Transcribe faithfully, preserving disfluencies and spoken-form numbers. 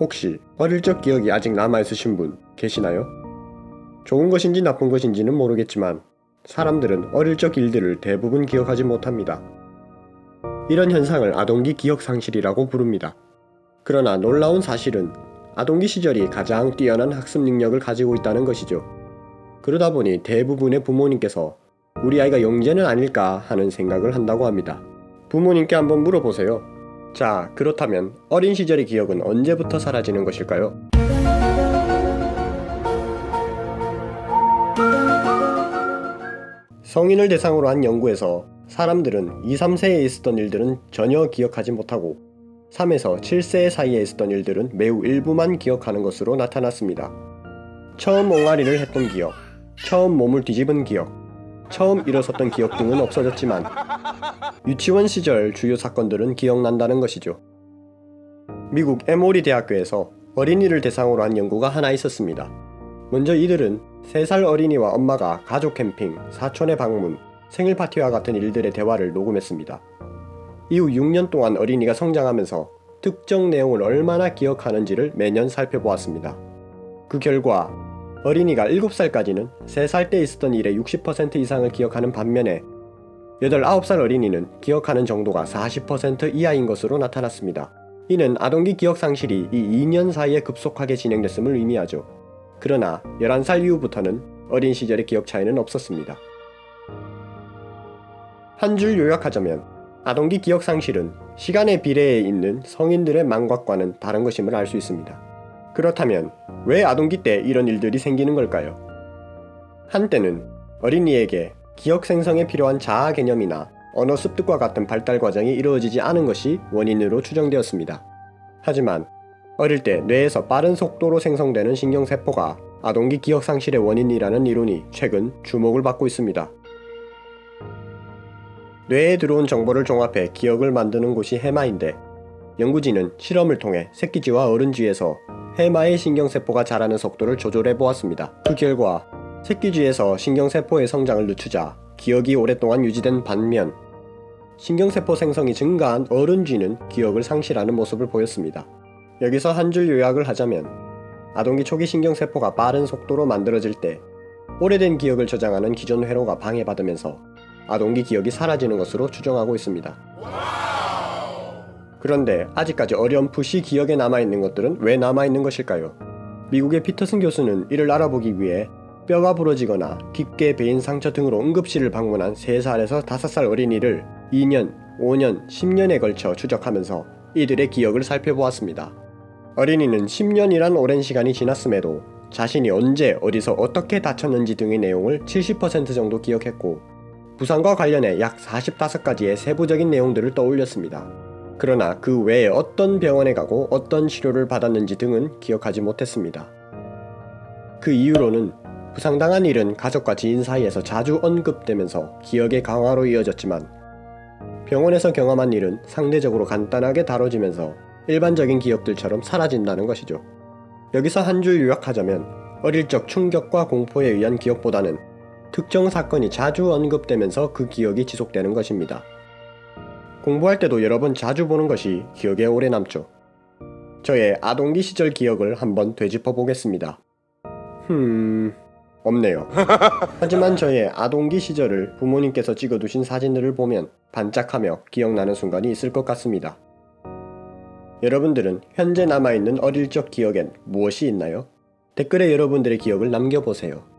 혹시 어릴 적 기억이 아직 남아있으신 분 계시나요? 좋은 것인지 나쁜 것인지는 모르겠지만 사람들은 어릴 적 일들을 대부분 기억하지 못합니다. 이런 현상을 아동기 기억상실이라고 부릅니다. 그러나 놀라운 사실은 아동기 시절이 가장 뛰어난 학습 능력을 가지고 있다는 것이죠. 그러다 보니 대부분의 부모님께서 우리 아이가 영재는 아닐까 하는 생각을 한다고 합니다. 부모님께 한번 물어보세요. 자, 그렇다면 어린 시절의 기억은 언제부터 사라지는 것일까요? 성인을 대상으로 한 연구에서 사람들은 이, 삼 세에 있었던 일들은 전혀 기억하지 못하고 삼에서 칠 세 사이에 있었던 일들은 매우 일부만 기억하는 것으로 나타났습니다. 처음 옹알이를 했던 기억, 처음 몸을 뒤집은 기억, 처음 일어섰던 기억 등은 없어졌지만 유치원 시절 주요 사건들은 기억난다는 것이죠. 미국 에모리 대학교에서 어린이를 대상으로 한 연구가 하나 있었습니다. 먼저 이들은 세 살 어린이와 엄마가 가족 캠핑, 사촌의 방문, 생일 파티와 같은 일들의 대화를 녹음했습니다. 이후 육 년 동안 어린이가 성장하면서 특정 내용을 얼마나 기억하는지를 매년 살펴보았습니다. 그 결과 어린이가 일곱 살까지는 세 살 때 있었던 일의 육십 퍼센트 이상을 기억하는 반면에 여덟, 아홉 살 어린이는 기억하는 정도가 사십 퍼센트 이하인 것으로 나타났습니다. 이는 아동기 기억 상실이 이 이 년 사이에 급속하게 진행됐음을 의미하죠. 그러나 열한 살 이후부터는 어린 시절의 기억 차이는 없었습니다. 한 줄 요약하자면 아동기 기억 상실은 시간의 비례에 있는 성인들의 망각과는 다른 것임을 알 수 있습니다. 그렇다면 왜 아동기 때 이런 일들이 생기는 걸까요? 한때는 어린이에게 기억 생성에 필요한 자아 개념이나 언어 습득과 같은 발달 과정이 이루어지지 않은 것이 원인으로 추정되었습니다. 하지만 어릴 때 뇌에서 빠른 속도로 생성되는 신경세포가 아동기 기억 상실의 원인이라는 이론이 최근 주목을 받고 있습니다. 뇌에 들어온 정보를 종합해 기억을 만드는 곳이 해마인데 연구진은 실험을 통해 새끼쥐와 어른쥐에서 해마의 신경세포가 자라는 속도를 조절해 보았습니다. 그 결과 새끼쥐에서 신경세포의 성장을 늦추자 기억이 오랫동안 유지된 반면 신경세포 생성이 증가한 어른쥐는 기억을 상실하는 모습을 보였습니다. 여기서 한 줄 요약을 하자면 아동기 초기 신경세포가 빠른 속도로 만들어질 때 오래된 기억을 저장하는 기존 회로가 방해받으면서 아동기 기억이 사라지는 것으로 추정하고 있습니다. 그런데 아직까지 어렴풋이 기억에 남아있는 것들은 왜 남아있는 것일까요? 미국의 피터슨 교수는 이를 알아보기 위해 뼈가 부러지거나 깊게 베인 상처 등으로 응급실을 방문한 세 살에서 다섯 살 어린이를 이 년, 오 년, 십 년에 걸쳐 추적하면서 이들의 기억을 살펴보았습니다. 어린이는 십 년이란 오랜 시간이 지났음에도 자신이 언제 어디서 어떻게 다쳤는지 등의 내용을 칠십 퍼센트 정도 기억했고 부상과 관련해 약 사십오 가지의 세부적인 내용들을 떠올렸습니다. 그러나 그 외에 어떤 병원에 가고 어떤 치료를 받았는지 등은 기억하지 못했습니다. 그 이유로는 부상당한 일은 가족과 지인 사이에서 자주 언급되면서 기억의 강화로 이어졌지만 병원에서 경험한 일은 상대적으로 간단하게 다뤄지면서 일반적인 기억들처럼 사라진다는 것이죠. 여기서 한 줄 요약하자면 어릴 적 충격과 공포에 의한 기억보다는 특정 사건이 자주 언급되면서 그 기억이 지속되는 것입니다. 공부할 때도 여러 번 자주 보는 것이 기억에 오래 남죠. 저의 아동기 시절 기억을 한번 되짚어 보겠습니다. 흠... 없네요. 하지만 저의 아동기 시절을 부모님께서 찍어두신 사진들을 보면 반짝하며 기억나는 순간이 있을 것 같습니다. 여러분들은 현재 남아있는 어릴 적 기억엔 무엇이 있나요? 댓글에 여러분들의 기억을 남겨보세요.